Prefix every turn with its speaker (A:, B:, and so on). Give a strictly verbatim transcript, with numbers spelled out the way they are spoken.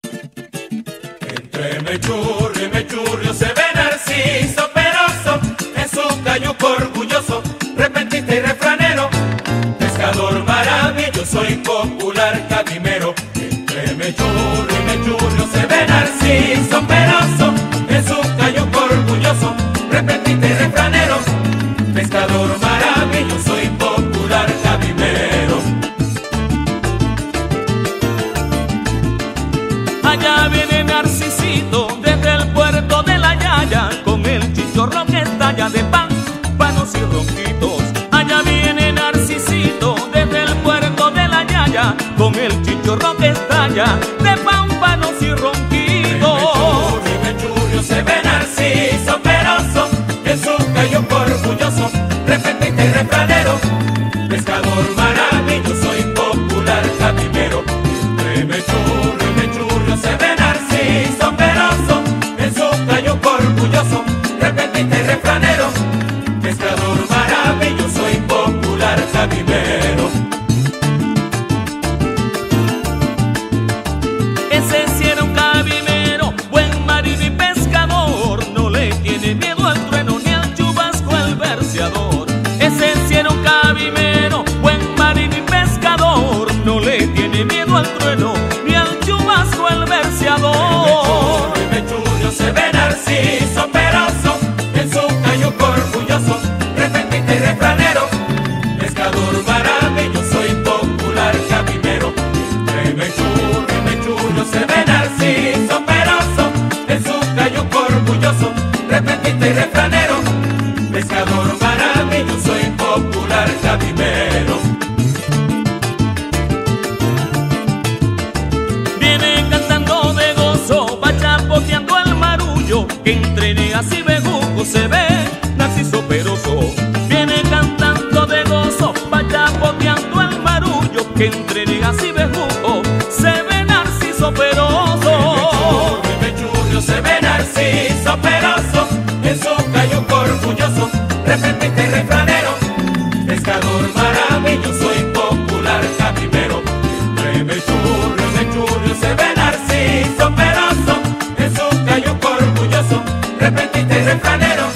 A: Entre mechurrio y mechurrio se ve Narciso peroso, en su cayuco orgulloso, repentista y refranero, pescador maravilloso y popular cabimero. Entre mechurrio y mechurrio se ve Narciso peroso, en su cayuco orgulloso, repentista y refranero, pescador maravilloso y popular cabimero.
B: Allá viene Narcisito desde el puerto de la Yaya, con el chichorro que estalla de pan, panos y ronquitos. Allá viene Narcisito desde el puerto de la Yaya, con el chichorro que estalla de pan, panos y ronquitos.
A: En mechurrio se ve Narciso peroso, en su cayuco orgulloso, repentista y refranero, pescador maravilloso y popular cabimero. Entre mechurrio y mechurrio se ve Narciso peroso, en su cayuco orgulloso, repentista y refranero, pescador maravilloso y popular cabimero.
B: Ese sí era un cabimero, buen marino y pescador, no le tiene miedo al trueno ni al chubasco al verseador. Ese sí era un cabimero, buen marino y pescador, no le tiene miedo al trueno ni al chubasco al verseador.
A: En mechurrio se ve Narciso peroso, en su cayuco orgulloso, repentista y refranero, pescador maravilloso y popular cabimero. Entre mechurrio y mechurrio se ve Narciso peroso, en su cayuco orgulloso, repentista y refranero, pescador maravilloso y popular cabimero.
B: Viene cantando de gozo, va chapoteando el marullo, que entre neas y bejucos se ve Narciso peroso. Viene cantando de gozo, va chapoteando el marullo, que entre neas y bejucos se ve Narciso peroso.
A: En mechurrio se ve Narciso peroso, en su cayuco orgulloso, repentista y refranero, pescador maravilloso y popular cabimero. Entre mechurrio y mechurrio se ve Narciso peroso, en su cayuco orgulloso, repentista y refranero,